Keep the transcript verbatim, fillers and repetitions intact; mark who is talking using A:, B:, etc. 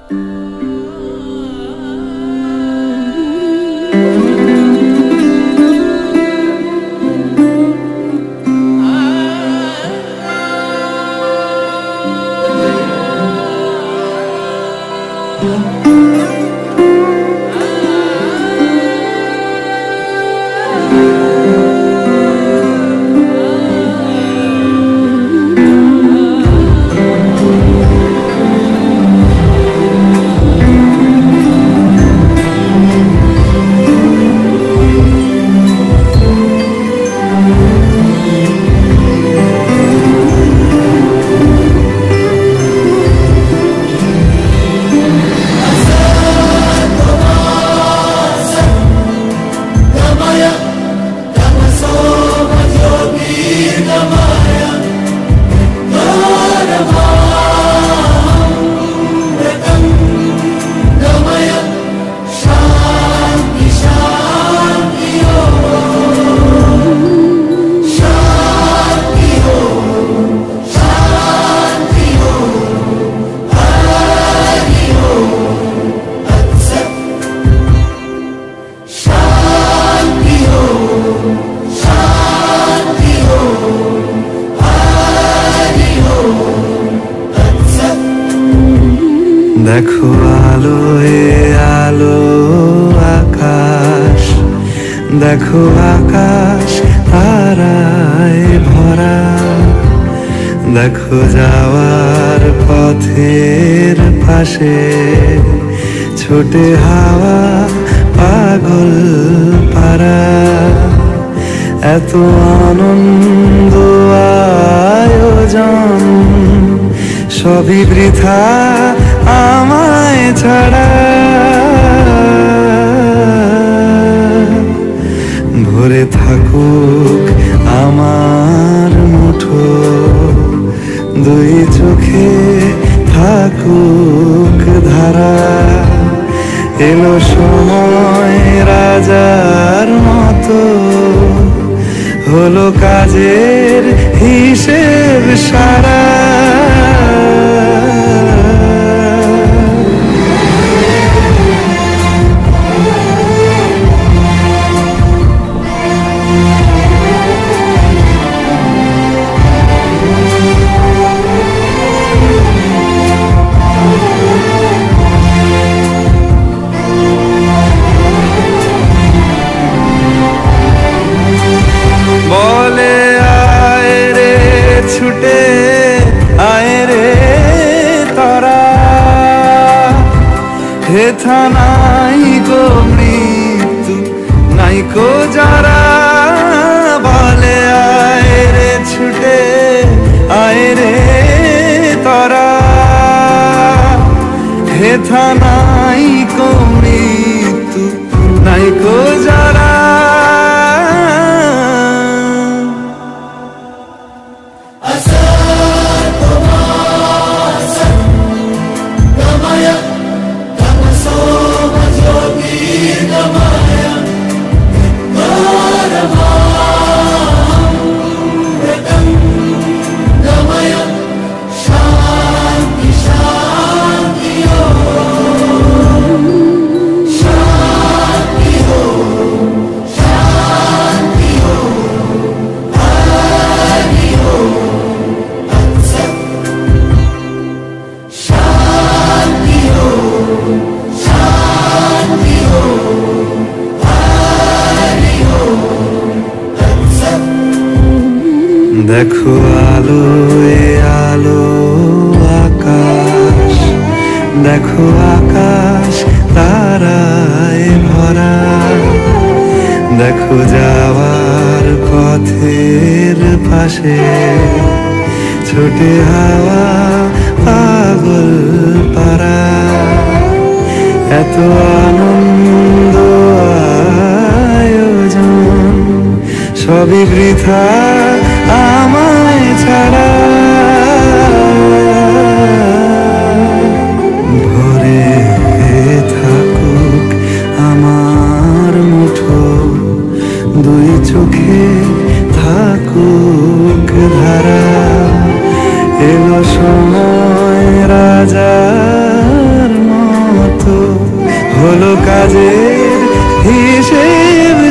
A: দেখো আলোয় আলো আকাশ, দেখো আকাশ তারায় ভরা, দেখো যাওয়ার পথের পাশে ছোটে হাওয়া পাগল পারা। এত আনন্দ আয়োজন সবই বৃথা আমায় ছাড়া। ভরে থাকুক আমার মুঠো, দুই চোখে থাকুক ধারা। এলো সময় রাজার মতো, হলো কাজের হিসেব সারা। বলে আয় রে ছুটে আয় রে তারা, হেথা নাই গো মৃত্যু নাই কো যারা। বলে আয় রে ছুটে আয় রে তারা, হেথা নাই কো মৃত্যু নাই কো যারা। দেখো আলোয় আলো আকাশ, দেখো আকাশ তারায় ভরা, দেখো যাওয়ার পথের পাশে ছোটে হাওয়া পাগল পারা। এত আনন্দ আয়োজন সবই বৃথা আমায় ছাড়া। ভরে থাকুক আমার মুঠো, দুই চোখে থাকুক ধারা। এলো সময় রাজার কাজের হিসেব